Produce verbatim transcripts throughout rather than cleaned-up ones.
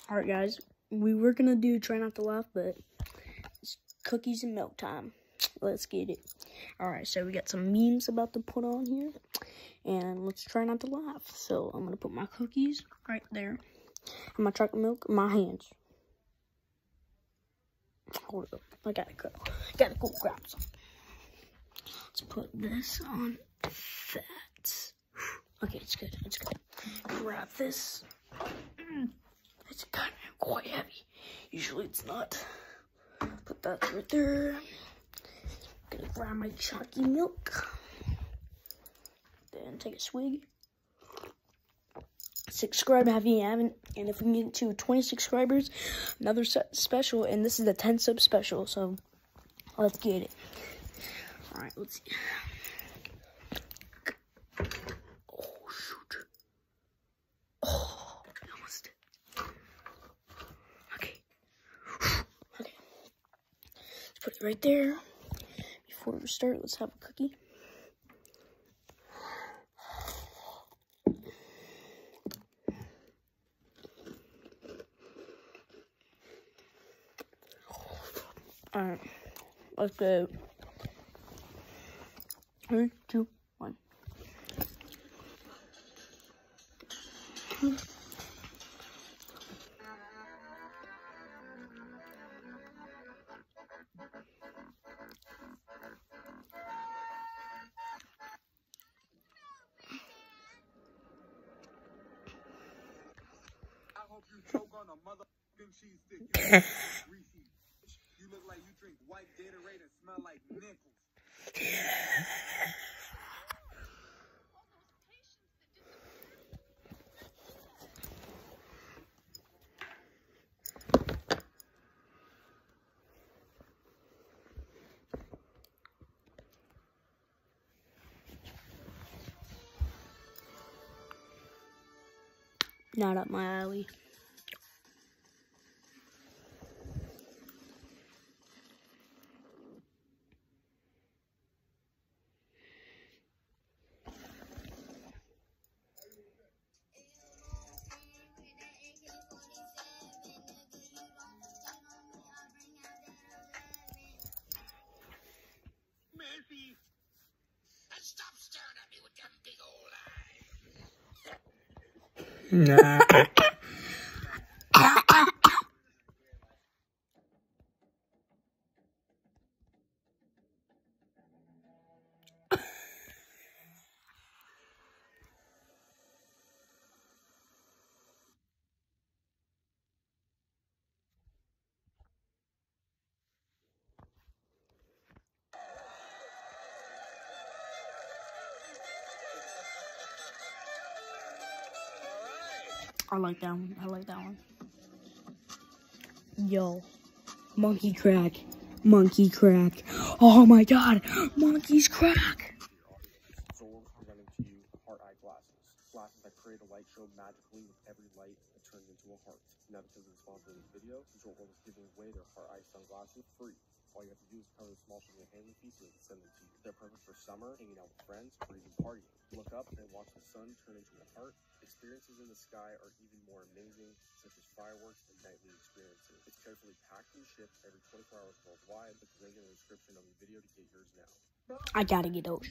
Alright, guys. We were gonna do try not to laugh, but it's cookies and milk time. Let's get it. Alright, so we got some memes about to put on here. And let's try not to laugh. So I'm gonna put my cookies right there. And my chocolate milk in my hands. Hold up. I gotta go. Gotta go grab some. Let's put this on that. Okay, it's good. It's good. Grab this. It's kind of quite heavy. Usually it's not. Put that right there. Gonna grab my chalky milk. Then take a swig. Subscribe if you haven't. And if we can get to twenty subscribers, another special. And this is the ten sub special. So let's get it. Alright, let's see. Oh, shoot. Oh, I almost did. Okay. Okay. Let's put it right there. Before we start, let's have a cookie. Alright. Let's go. Three, two, one. I hope you choke on a motherfucking cheese stick. You look like you drink white Gatorade and smell like nickels. Not up my alley. Murphy, and stop staring at me with them big old eyes. Nah. I like that one. I like that one. Yo. Monkey crack. Monkey crack. Oh my god. Monkey's crack. Soul presenting to you heart-eye glasses. Glasses that create a light show magically with every light that turns into a heart. Now because of the sponsor of this video, Jolt is giving away their heart-eye sunglasses free. All you have to do is cover the small shipping handling fee so they can send them to you. They're perfect for summer, hanging out with friends, or even partying. Look up and watch the sun turn into a heart. Experiences in the sky are even more amazing, such as fireworks and nightly experiences. It's carefully packed and shipped every twenty-four hours worldwide. Click the link in the description of the video to get yours now. I gotta get those.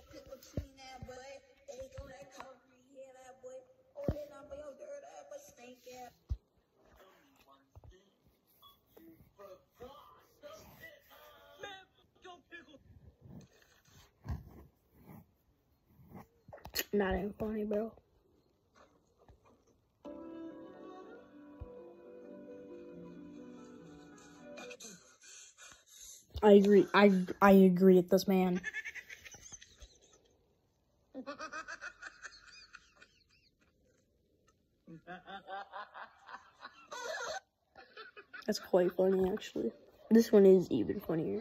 Not even funny, bro. I agree. I I agree with this man. That's quite funny, actually. This one is even funnier.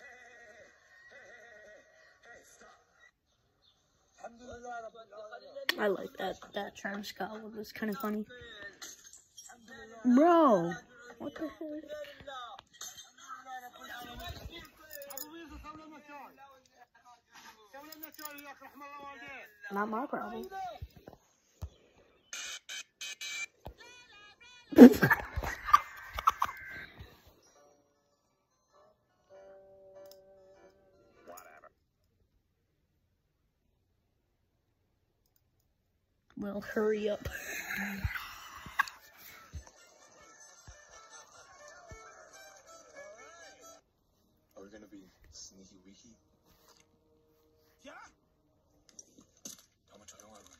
Alhamdulillah. I like that. That Travis Scott one was kind of funny. Bro, what the heck? Not my problem. Well, hurry up. Are we gonna be sneaky weaky? Yeah. How much I want?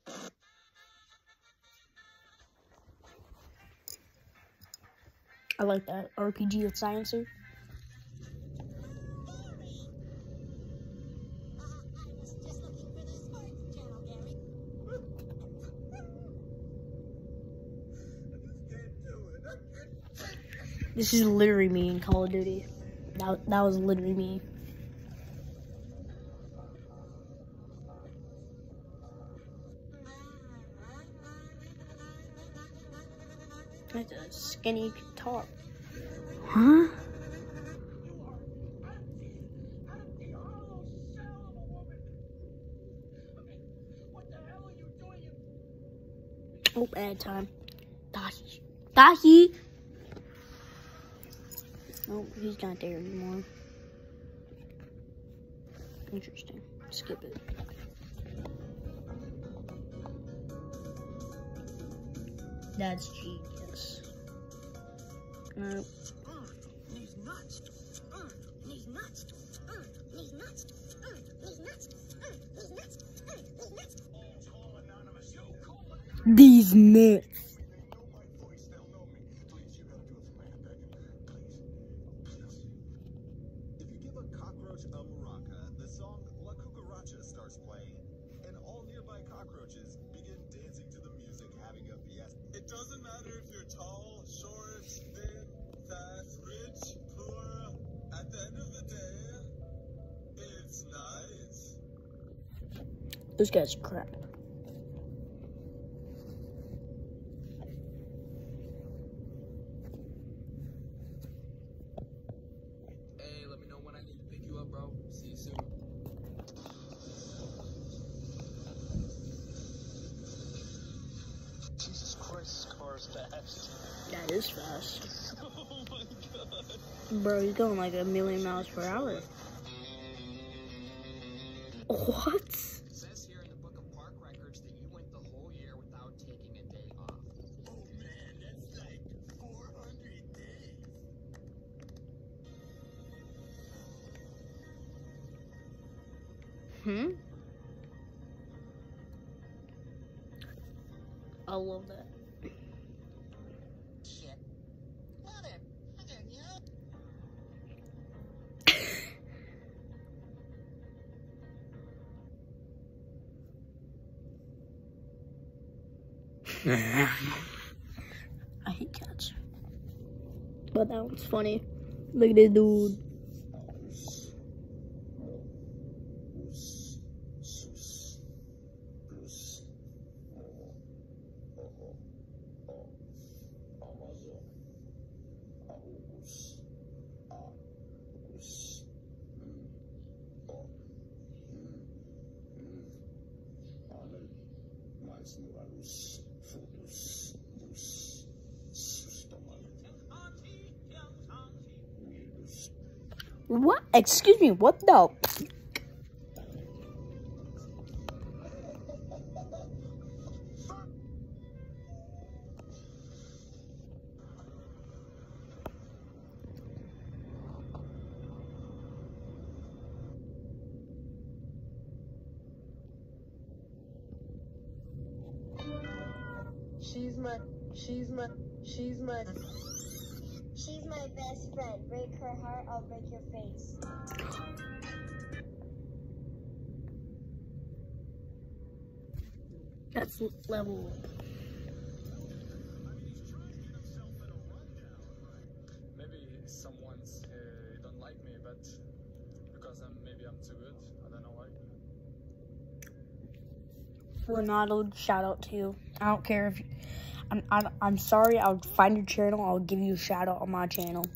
I like that R P G with Silencer. This is literally me in Call of Duty. That, that was literally me. That's a skinny guitar. Huh? Oh, ad time. Dahi. Dahi! Oh, he's not there anymore. Interesting. Skip it. That's genius. Uh, These nuts. Uh, these nuts. Uh, these nuts. Uh, these nuts. Uh, these nuts. Uh, these nuts. These nuts. If you give a cockroach a maraca, the song La Cucaracha starts playing, and all nearby cockroaches begin dancing to the music, having a fiesta. It doesn't matter if you're tall, short, thin, fat, rich, poor. At the end of the day, it's nice. Those guys are crap. Hey, let me know when I need to pick you up, bro. See you soon. Jesus Christ, this car is fast. That is fast. Oh my god. Bro, he's going like a million miles per hour. What? It says here in the book of park records that you went the whole year without taking a day off. Oh man, that's like four hundred days. Hmm? I love that. Shit. Mother. Mother, you know? I hate cats. But that one's funny. Look at this dude. What? Excuse me, what the? She's my, she's my, she's my. She's my best friend. Break her heart, I'll break your face. That's level. Maybe someone's uh, don't like me, but because I'm maybe I'm too good. I don't know why. Ronaldo, shout out to you. I don't care if you, I'm, I'm, I'm sorry. I'll find your channel. I'll give you a shout out on my channel.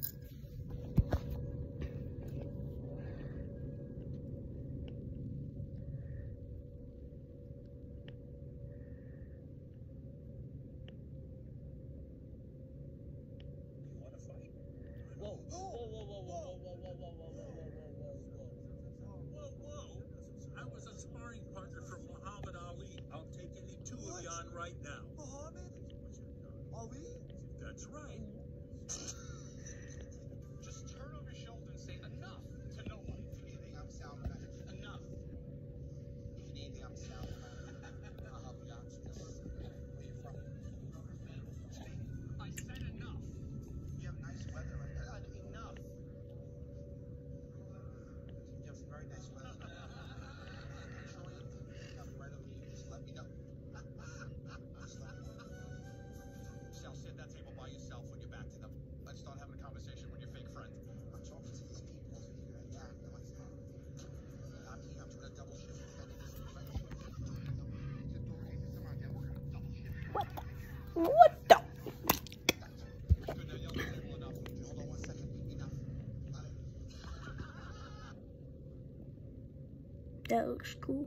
Whoa, whoa, whoa, whoa, whoa, whoa, whoa, whoa, whoa, whoa, whoa, whoa, whoa. I was a sparring partner for Muhammad Ali. I'll take any two of you on right now. Muhammad Ali? That's right. Just turn over your shoulder and say enough to no one. If you need anything, I'm Sal. Enough. If you need anything, I'm Sal. I'll help you out. Where are you from? I said enough. You have nice weather right now. Enough. You have very nice weather. Actually, you have right over you. Just let me know. Just let me know. Sal, sit at that table by yourself when you're back to them. Let's start having a conversation with your fake friend. I'm talking to these people over here. Yeah, no, I said. I'm here. I'm doing a double shift. What the? Good, now yell at the table enough. Hold on one second. Enough. That looks cool.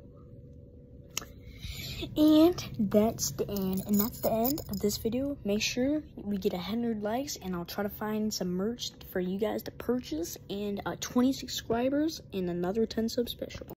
And that's the end. And that's the end of this video. Make sure we get one hundred likes, and I'll try to find some merch for you guys to purchase, and uh, twenty subscribers and another ten sub special.